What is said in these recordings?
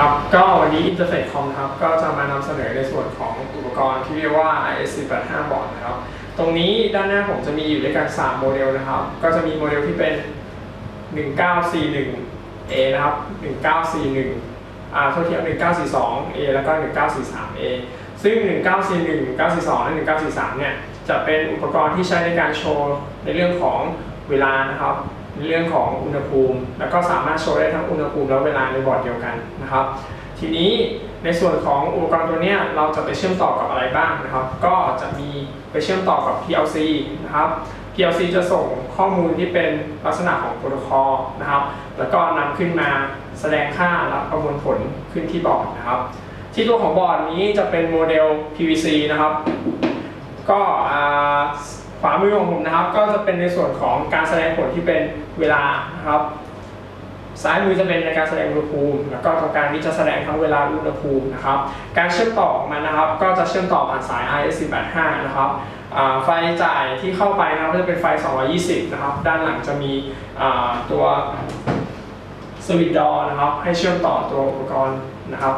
ครับก็วันนี้ Interface Com ครับก็จะมานำเสนอในส่วนของอุปกรณ์ที่เรียกว่า IS485 Board นะครับตรงนี้ด้านหน้าผมจะมีอยู่ด้วยกัน3โมเดลนะครับก็จะมีโมเดลที่เป็น 1941A นะครับ 1941โทษที 1942A แล้วก็ 1943A ซึ่ง 1941 1942 และ 1943 เนี่ยจะเป็นอุปกรณ์ที่ใช้ในการโชว์ในเรื่องของเวลานะครับในเรื่องของอุณหภูมิแล้วก็สามารถโชว์ได้ทั้งอุณหภูมิและเวลาในบอร์ดเดียวกันนะครับทีนี้ในส่วนของอุปกรณ์ตัวนี้เราจะไปเชื่อมต่อกับอะไรบ้างนะครับก็จะมีไปเชื่อมต่อกับ PLC นะครับ PLC จะส่งข้อมูลที่เป็นลักษณะของโปรโตคอลนะครับแล้วก็นำขึ้นมาแสดงค่าและประมวลผลขึ้นที่บอร์ดนะครับที่ตัวของบอร์ดนี้จะเป็นโมเดล PVC นะครับก็ขวามือของผมนะครับก็จะเป็นในส่วนของการแสดงผลที่เป็นเวลานะครับซ้ายมือจะเป็นในการแสดงอุณหภูมิแล้วก็ตรงกลางนี้จะแสดงทั้งเวลาอุณหภูมินะครับการเชื่อมต่อของมันนะครับก็จะเชื่อมต่อผ่านสาย IS485 นะครับไฟจ่ายที่เข้าไปนะครับจะเป็นไฟ220นะครับด้านหลังจะมีตัวสวิตช์ดอนะครับให้เชื่อมต่อตัวอุปกรณ์นะครับ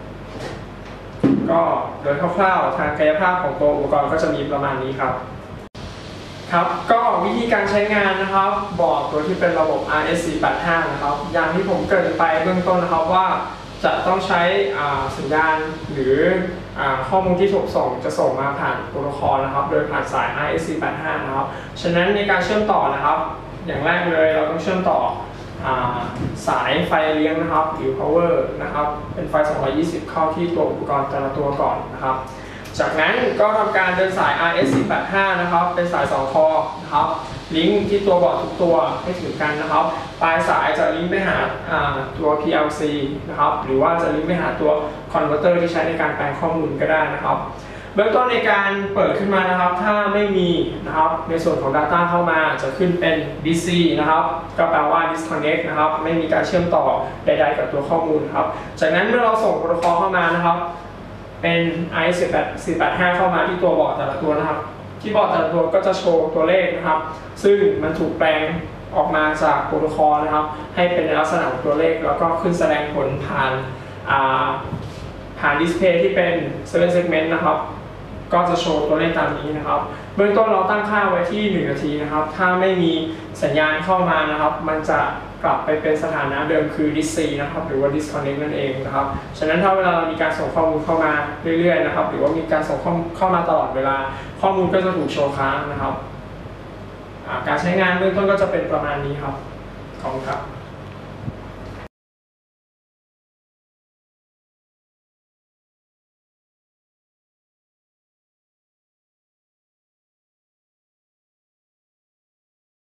ก็โดยคร่าวๆทางกายภาพของตัวอุปกรณ์ก็จะมีประมาณนี้ครับก็วิธีการใช้งานนะครับบอร์ดตัวที่เป็นระบบ RS485 นะครับอย่างที่ผมเกริ่นไปเบื้องต้นนะครับว่าจะต้องใช้สัญญาณหรือข้อมูลที่ถูกส่งจะส่งมาผ่านโปรโตคอลนะครับโดยผ่านสาย RS485 นะครับฉะนั้นในการเชื่อมต่อนะครับอย่างแรกเลยเราต้องเชื่อมต่อสายไฟเลี้ยงนะครับหรือ power นะครับเป็นไฟ220เข้าที่ตัวอุปกรณ์แต่ละตัวก่อนนะครับจากนั้นก็ทำการเดินสาย RS485 นะครับเป็นสาย2คอนะครับลิงก์ที่ตัวบอร์ดทุกตัวให้ถึงกันนะครับปลายสายจะลิงก์ไปหาตัว PLC นะครับหรือว่าจะลิงก์ไปหาตัวคอนเวอร์เตอร์ที่ใช้ในการแปลงข้อมูลก็ได้นะครับเบื้องต้นในการเปิดขึ้นมานะครับถ้าไม่มีนะครับในส่วนของ Data เข้ามาจะขึ้นเป็น DC นะครับก็แปลว่า disconnect นะครับไม่มีการเชื่อมต่อใดๆกับตัวข้อมูลครับจากนั้นเมื่อเราส่งโปรโตคอลเข้ามานะครับเป็น IS485 เข้ามาที่ตัวบอร์ดแต่ละตัวนะครับที่บอร์ดแต่ละตัวก็จะโชว์ตัวเลขนะครับซึ่งมันถูกแปลงออกมาจากโปรโตคอลนะครับให้เป็นในลักษณะของตัวเลขแล้วก็ขึ้นแสดงผลผ่านดิสเพย์ที่เป็น7 segment นะครับก็จะโชว์ตัวเลขตามนี้นะครับเบื้องต้นเราตั้งค่าไว้ที่1 นาทีนะครับถ้าไม่มีสัญญาณเข้ามานะครับมันจะกลับไปเป็นสถานะเดิมคือ DC นะครับหรือว่า disconnect นั่นเองนะครับฉะนั้นถ้าเวลาเรามีการส่งข้อมูลเข้ามาเรื่อยๆนะครับหรือว่ามีการส่งเข้ามาตลอดเวลาข้อมูลก็จะถูกโชว์ค้างนะครับการใช้งานเบื้องต้นก็จะเป็นประมาณนี้ครับขอบคุณครับ